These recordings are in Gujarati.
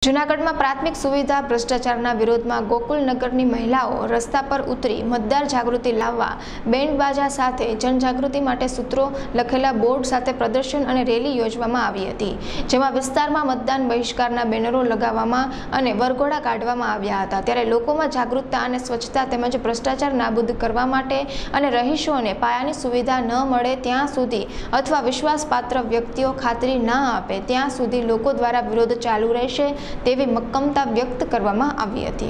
જૂનાગઢમાં પ્રાથમિક સુવિધા ભ્રષ્ટાચારના વિરોધમાં ગોકુલનગરની મહિલાઓ રસ્તા પર ઉતરી મતદાર જાગૃતિ લાવવા બેન્ડ બાજા સાથે જનજાગૃતિ માટે સૂત્રો લખેલા બોર્ડ સાથે પ્રદર્શન અને રેલી યોજવામાં આવી હતી, જેમાં વિસ્તારમાં મતદાન બહિષ્કારના બેનરો લગાવવામાં અને વરઘોડા કાઢવામાં આવ્યા હતા। ત્યારે લોકોમાં જાગૃતતા અને સ્વચ્છતા તેમજ ભ્રષ્ટાચાર નાબૂદ કરવા માટે અને રહીશોને પાયાની સુવિધા ન મળે ત્યાં સુધી અથવા વિશ્વાસપાત્ર વ્યક્તિઓ ખાતરી ન આપે ત્યાં સુધી લોકો દ્વારા વિરોધ ચાલુ રહેશે તેવી મક્કમતા વ્યક્ત કરવામાં આવી હતી।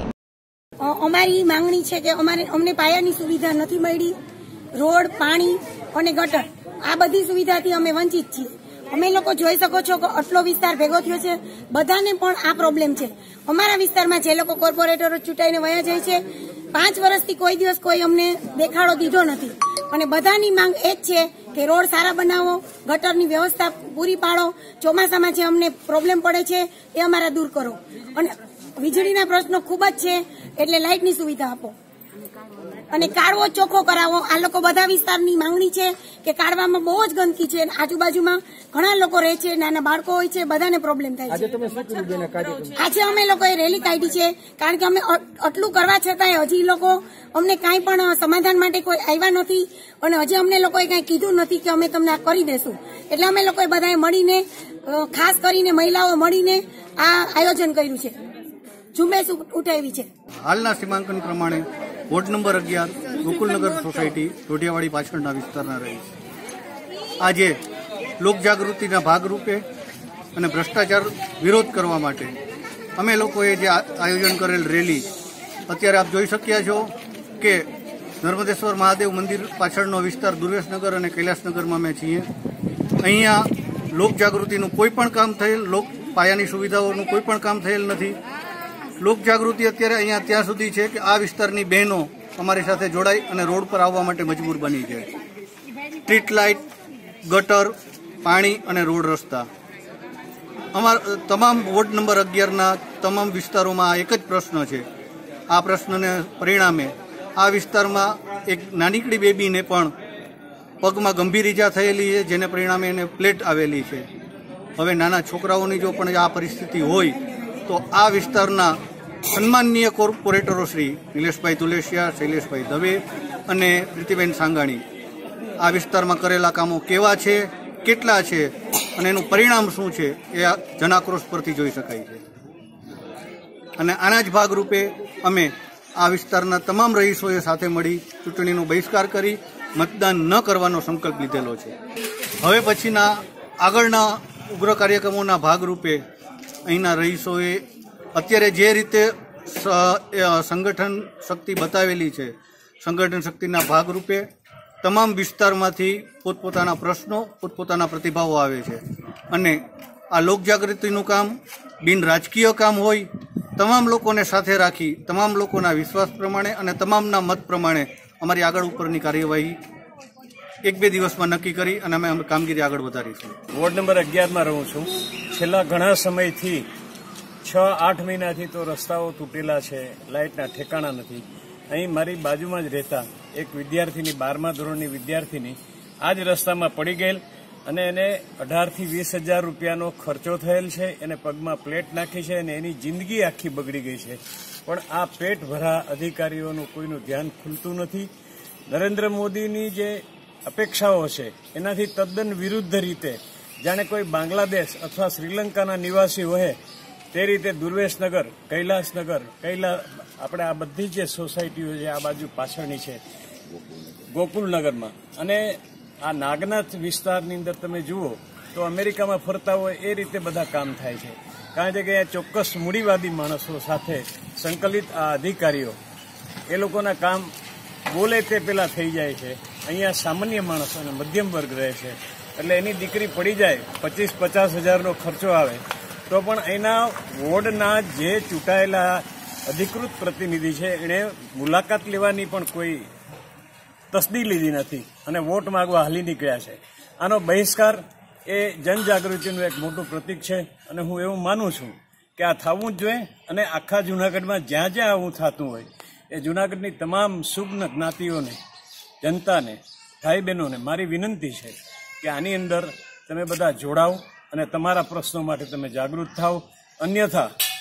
અમારી માંગણી છે કે અમને પાયાની સુવિધા નથી મળી, રોડ, પાણી અને ગટર આ બધી સુવિધાથી અમે વંચિત છીએ। અમે લોકો જોઈ શકો છો કે આટલો વિસ્તાર ભેગો થયો છે, બધાને પણ આ પ્રોબ્લેમ છે। અમારા વિસ્તારમાં જે લોકો કોર્પોરેટરો ચૂંટાઈને વયા જાય છે, 5 વર્ષથી કોઈ દિવસ કોઈ અમને દેખાડો દીધો નથી અને બધાની માંગ એ જ છે કે રોડ સારા બનાવો, ગટરની વ્યવસ્થા પૂરી પાડો, ચોમાસામાં જે અમને પ્રોબ્લેમ પડે છે એ અમારા દૂર કરો અને વીજળીના પ્રશ્નો ખૂબ જ છે એટલે લાઇટની સુવિધા આપો અને કાળવો ચોખ્ખો કરાવો। આ લોકો બધા વિસ્તારની માંગણી છે કે કાળવામાં બહુ જ ગંદકી છે, આજુબાજુમાં ઘણા લોકો રહે છે, નાના બાળકો હોય છે, બધાને પ્રોબ્લેમ થાય છે। આજે અમે લોકોએ રેલી કાઢી છે કારણ કે અમે આટલું કરવા છતાંય હજી લોકો અમને કાંઈ પણ સમાધાન માટે કોઈ આવ્યા નથી અને હજી અમને લોકોએ કાંઈ કીધું નથી કે અમે તમને આ કરી દેશું। એટલે અમે લોકોએ બધાએ મળીને, ખાસ કરીને મહિલાઓ મળીને આ આયોજન કર્યું છે, ઝુંબેશ ઉઠાવી છે। હાલના સીમાંકન પ્રમાણે ward number 11 Gokulnagar society Rodhiyawadi પાછળના વિસ્તારના રહી છે। આજે લોકજાગૃતિના ભાગરૂપે અને ભ્રષ્ટાચાર વિરોધ કરવા માટે અમે લોકોએ જે આયોજન કરેલ રેલી અત્યારે આપ જોઈ શક્યા છો કે નર્મદેશ્વર મહાદેવ મંદિર પાછળનો વિસ્તાર દુર્વેશનગર અને કૈલાસનગરમાં અમે છીએ। અહીંયા લોકજાગૃતિનું કોઈ પણ કામ થયેલ, પાયાની સુવિધાઓનું કોઈ પણ કામ થયેલ નથી। લોકજાગૃતિ અત્યારે અહીંયા ત્યાં સુધી છે કે આ વિસ્તારની બહેનો અમારી સાથે જોડાઈ અને રોડ પર આવવા માટે મજબૂર બની છે। સ્ટ્રીટ લાઇટ, ગટર, પાણી અને રોડ રસ્તા અમારા તમામ વોર્ડ નંબર 11ના તમામ વિસ્તારોમાં આ એક જ પ્રશ્ન છે। આ પ્રશ્નને પરિણામે આ વિસ્તારમાં એક નાનીકડી બેબીને પણ પગમાં ગંભીર ઈજા થયેલી છે, જેને પરિણામે એને પ્લેટ આવેલી છે। હવે નાના છોકરાઓની જો પણ આ પરિસ્થિતિ હોય તો આ વિસ્તારના સન્માનનીય કોર્પોરેટરો શ્રી નિલેશભાઈ તુલેશિયા, શૈલેષભાઈ દવે અને પ્રીતિબેન સાંગાણી આ વિસ્તારમાં કરેલા કામો કેવા છે, કેટલા છે અને એનું પરિણામ શું છે એ આ જનાક્રોશ પરથી જોઈ શકાય છે। અને આના જ ભાગરૂપે અમે આ વિસ્તારના તમામ રહીશોએ સાથે મળી ચૂંટણીનો બહિષ્કાર કરી મતદાન ન કરવાનો સંકલ્પ લીધેલો છે। હવે પછીના આગળના ઉગ્ર કાર્યક્રમોના ભાગરૂપે અહીંના રહીશોએ અત્યારે જે રીતે સંગઠન શક્તિ બતાવેલી છે, સંગઠન શક્તિના ભાગરૂપે તમામ વિસ્તારમાંથી પોતપોતાના પ્રશ્નો, પોતપોતાના પ્રતિભાવો આવે છે અને આ લોકજાગૃતિનું કામ બિન રાજકીય કામ હોય, તમામ લોકોને સાથે રાખી, તમામ લોકોના વિશ્વાસ પ્રમાણે અને તમામના મત પ્રમાણે અમારી આગળ ઉપરની કાર્યવાહી 1-2 દિવસમાં નક્કી કરી અને અમે કામગીરી આગળ વધારીશું। વોર્ડ નંબર 11માં રહું છું। છેલ્લા ઘણા સમયથી 6-8 મહિનાથી તો રસ્તાઓ તૂટેલા છે, લાઇટના ઠેકાણા નથી। અહીં મારી બાજુમાં જ રહેતા એક વિદ્યાર્થીની 12મા ધોરણની વિદ્યાર્થીની આ જ રસ્તામાં પડી ગયેલ અને એને 18,000 થી 20,000 રૂપિયાનો ખર્ચો થયેલ છે। એને પગમાં પ્લેટ નાખી છે અને એની જિંદગી આખી બગડી ગઈ છે, પણ આ પેટ ભરા અધિકારીઓનું કોઈનું ધ્યાન ખુલતું નથી। નરેન્દ્ર મોદીની જે અપેક્ષાઓ છે એનાથી તદ્દન વિરુદ્ધ રીતે જાણે કોઈ બાંગ્લાદેશ અથવા શ્રીલંકાના નિવાસી હોય તે રીતે દુર્વેશનગર, કૈલાસનગર, આપણે આ બધી જે સોસાયટીઓ છે આ બાજુ પાછળની છે ગોકુલનગરમાં અને આ નાગનાથ વિસ્તારની અંદર તમે જુઓ તો અમેરિકામાં ફરતા હોય એ રીતે બધા કામ થાય છે, કારણ કે ચોક્કસ મૂડીવાદી માણસો સાથે સંકલિત આ અધિકારીઓ એ લોકોના કામ બોલે તે પેલા થઈ જાય છે। અહીંયા સામાન્ય માણસો અને મધ્યમ વર્ગ રહે છે એટલે એની દીકરી પડી જાય 25-50 હજારનો ખર્ચો આવે તો પણ અહીંના વોર્ડના જે ચૂંટાયેલા અધિકૃત પ્રતિનિધિ છે એણે મુલાકાત લેવાની પણ કોઈ તસદી લીધી નથી અને વોટ માંગવા હાલી નીકળ્યા છે। આનો બહિષ્કાર એ જનજાગૃતિનું એક મોટું પ્રતીક છે અને હું એવું માનું છું કે આ થવું જ જોઈએ અને આખા જૂનાગઢમાં જ્યાં જ્યાં આવું થતું હોય એ જૂનાગઢની તમામ સુગ્ન જ્ઞાતિઓને, જનતાને, ભાઈ બહેનોને મારી વિનંતી છે કે આની અંદર તમે બધા જોડાઓ અને તમારા પ્રશ્નો માટે તમે જાગૃત થાઓ, અન્યથા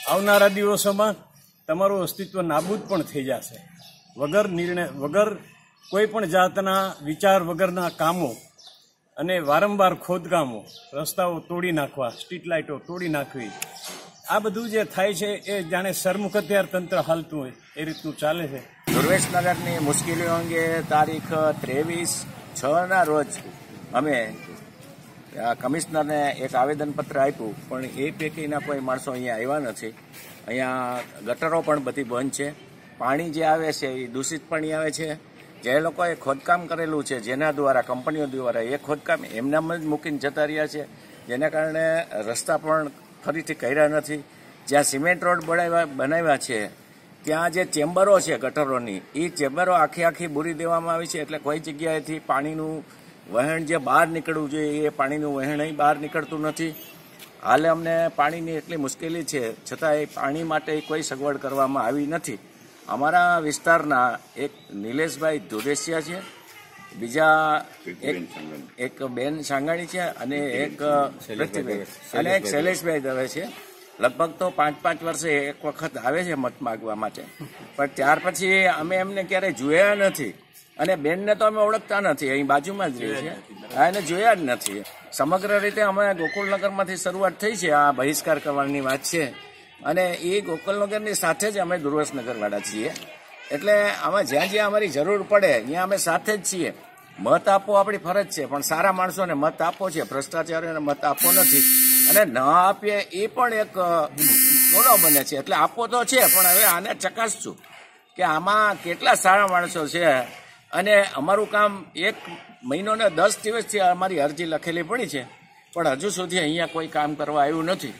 આવનારા દિવસોમાં તમારું અસ્તિત્વ નાબૂદ પણ થઈ જશે. વગર કોઈ પણ જાતના વિચાર વગરના કામો અને વારંવાર ખોદકામો, રસ્તાઓ તોડી નાખવા, સ્ટ્રીટ લાઇટો તોડી નાખવી, આ બધું જે થાય છે એ જાણે સરમુખત્યાર તંત્ર હાલતું હોય એ રીતનું ચાલે છે. ધ્રુવેશનગરની મુશ્કેલીઓ અંગે તારીખ 23/6 રોજ અમે કમિશનરને એક આવેદનપત્ર આપ્યું, પણ એ પૈકીના કોઈ માણસો અહીંયા આવ્યા નથી. અહીંયા ગટરો પણ બધી બંધ છે. પાણી જે આવે છે એ દૂષિત પાણી આવે છે. જે લોકોએ ખોદકામ કરેલું છે, જેના દ્વારા કંપનીઓ દ્વારા, એ ખોદકામ એમનામ જ મૂકીને જતા રહ્યા છે, જેના કારણે રસ્તા પણ ફરીથી કર્યા નથી. જ્યાં સિમેન્ટ રોડ બનાવ્યા છે ત્યાં જે ચેમ્બરો છે ગટરોની, એ ચેમ્બરો આખી બૂરી દેવામાં આવી છે. એટલે કોઈ જગ્યાએથી પાણીનું વહેણ જે બહાર નીકળવું જોઈએ એ પાણીનું વહેણ બહાર નીકળતું નથી. હાલે અમને પાણીની એટલી મુશ્કેલી છે, છતાં એ પાણી માટે કોઈ સગવડ કરવામાં આવી નથી. અમારા વિસ્તારના એક નિલેશભાઈ ધુરેસિયા છે, બીજા એક બેન સાંગાણી છે, અને એક પૃથ્વીભાઈ અને એક શૈલેષભાઈ દવે છે. લગભગ તો 5-5 વર્ષે એક વખત આવે છે મત માગવા માટે, પણ ત્યાર પછી અમે એમને ક્યારેય જોયા નથી. અને બેનને તો અમે ઓળખતા નથી, અહીં બાજુમાં જ રહી છે, એને જોયા જ નથી. સમગ્ર રીતે અમે ગોકુલનગરમાંથી શરૂઆત થઈ છે. આ બહિષ્કાર કરવાની વાત છે, અને એ ગોકુલનગરની સાથે જ અમે ધ્રુવેશનગરવાળા છીએ. એટલે આમાં જ્યાં અમારી જરૂર પડે ત્યાં અમે સાથે જ છીએ. મત આપવો આપણી ફરજ છે, પણ સારા માણસોને મત આપવો છે, ભ્રષ્ટાચારીઓને મત આપવો નથી. અને ન આપીએ એ પણ એક ગુનો બને છે. એટલે આપવો તો છે, પણ હવે આને ચકાસશું કે આમાં કેટલા સારા માણસો છે. અને અમારું કામ 1 મહિનો ને 10 દિવસથી અમારી અરજી લખેલી પડી છે, પણ હજુ સુધી અહીંયા કોઈ કામ કરવા આવ્યું નથી.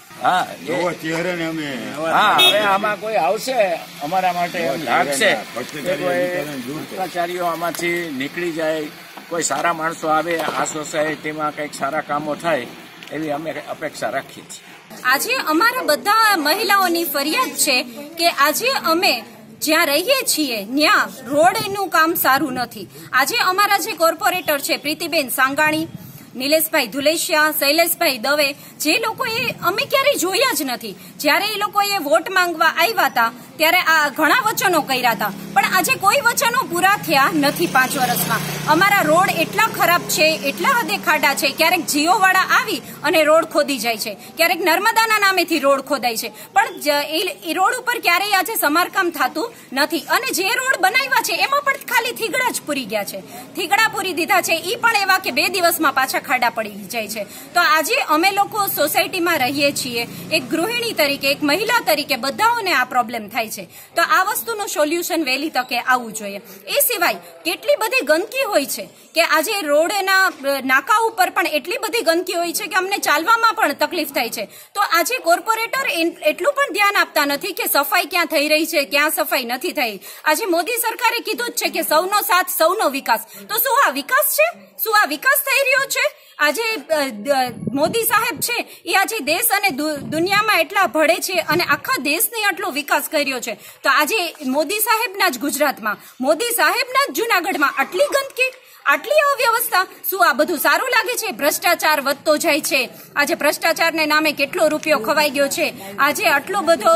હવે આમાં કોઈ આવશે અમારા માટે એમ લાગશે કે કોઈ ભ્રષ્ટાચારીઓ આમાંથી નીકળી જાય, કોઈ સારા માણસો આવે, આ સોસાયટીમાં કંઈક સારા કામો થાય એવી અમે અપેક્ષા રાખીએ છીએ. આજે અમારા બધા મહિલાઓની ફરિયાદ છે કે આજે અમે જ્યાં રહીએ છીએ ત્યાં રોડનું કામ સારું નથી. આજે અમારા જે કોર્પોરેટર છે પ્રીતિબેન સાંગાણી, નિલેશભાઈ ધુલેશિયા, શૈલેષભાઈ દવે, જે લોકોએ અમે ક્યારેય જોયા જ નથી. જ્યારે એ લોકોએ વોટ માંગવા આવ્યા હતા ત્યારે આ ઘણા વચનો કર્યા હતા, પણ આજે કોઈ વચનો પૂરા થયા નથી. 5 વર્ષમાં અમારા રોડ એટલા ખરાબ છે, એટલા હદે ખાડા છે. ક્યારેક જીઓવાળા આવી અને રોડ ખોદી જાય છે, ક્યારેક નર્મદાના નામેથી રોડ ખોદાય છે, પણ એ રોડ ઉપર ક્યારેય આજે સમારકામ થતું નથી. અને જે રોડ બનાવ્યા છે એમાં પણ ખાલી થીગડા જ પૂરી ગયા છે, થીગડા પૂરી દીધા છે, એ પણ એવા કે 2 દિવસમાં પાછા ખાડા પડી જાય છે. તો આજે અમે લોકો સોસાયટીમાં રહીએ છીએ, એક ગૃહિણી તરીકે, એક મહિલા તરીકે બધાઓને આ પ્રોબ્લેમ થાય છે. તો આ વસ્તુનું સોલ્યુશન વહેલી તકે આવવું જોઈએ. એ સિવાય કેટલી બધી ગંદકી હોય છે કે આજે રોડના નાકા ઉપર પણ એટલી બધી ગંદકી હોય છે કે અમને ચાલવામાં પણ તકલીફ થાય છે. તો આજે કોર્પોરેટર એટલું પણ ધ્યાન આપતા નથી કે સફાઈ ક્યાં થઈ રહી છે, ક્યાં સફાઈ નથી થઈ. આજે મોદી સરકારે કીધું જ છે કે સૌનો સાથ સૌનો વિકાસ. તો શું આ વિકાસ છે? શું આ વિકાસ થઈ રહ્યો છે? આજે મોદી સાહેબ છે એ આજે દેશ અને દુનિયામાં એટલા ભળે છે અને આખા દેશને આટલો વિકાસ કર્યો છે. તો આજે મોદી સાહેબના જ ગુજરાતમાં, મોદી સાહેબના જ જુનાગઢમાં આટલી ગંદકી, આટલી અવ્યવસ્થા, શું આ બધું સારું લાગે છે? ભ્રષ્ટાચાર વધતો જાય છે. આજે ભ્રષ્ટાચારને નામે કેટલો રૂપિયો ખવાઈ ગયો છે. આજે આટલો બધો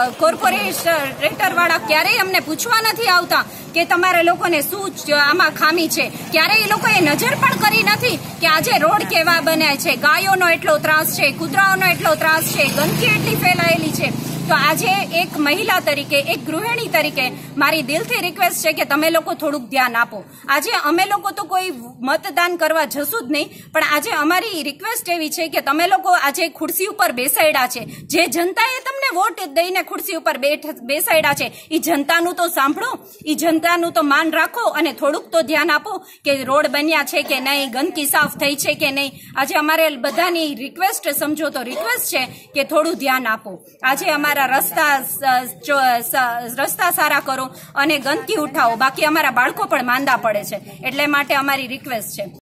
કોર્પોરેટર વાળા ક્યારેય અમને પૂછવા નથી આવતા કે તમારા લોકોને શું આમાં ખામી છે. ક્યારેય એ લોકોએ નજર પણ કરી નથી કે આજે રોડ કેવા બન્યા છે, ગાયોનો એટલો ત્રાસ છે, કૂતરાઓનો એટલો ત્રાસ છે, ગંદકી એટલી ફેલાયેલી છે. તો આજે એક મહિલા તરીકે, એક ગૃહિણી તરીકે મારી દિલથી રિક્વેસ્ટ છે કે તમે લોકો થોડુંક ધ્યાન આપો. આજે અમે લોકો તો કોઈ મતદાન કરવા જશું જ નહીં, પણ આજે અમારી રિક્વેસ્ટ એવી છે કે તમે લોકો આજે ખુરશી ઉપર બેસાડ્યા છે, જે જનતાએ તમને વોટ દઈને ખુરશી ઉપર બેસાડ્યા છે, એ જનતાનું તો સાંભળો, એ જનતાનું તો માન રાખો અને થોડુંક તો ધ્યાન આપો કે રોડ બન્યા છે કે નહીં, ગંદકી સાફ થઈ છે કે નહીં. આજે અમારે બધાની રિક્વેસ્ટ સમજો તો રિક્વેસ્ટ છે કે થોડું ધ્યાન આપો. આજે અમારા રસ્તા સારા કરો અને ગંદકી ઉઠાવો, બાકી અમારા બાળકો પણ માંદા પડે છે. એટલે માટે અમારી રિક્વેસ્ટ છે.